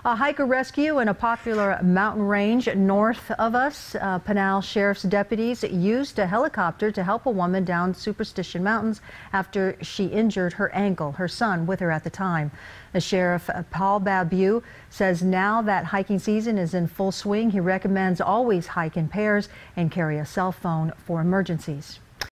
A hiker rescue in a popular mountain range north of us. Pinal Sheriff's deputies used a helicopter to help a woman down Superstition Mountains after she injured her ankle, her son with her at the time. The Sheriff, Paul Babu, says now that hiking season is in full swing, he recommends always hike in pairs and carry a cell phone for emergencies.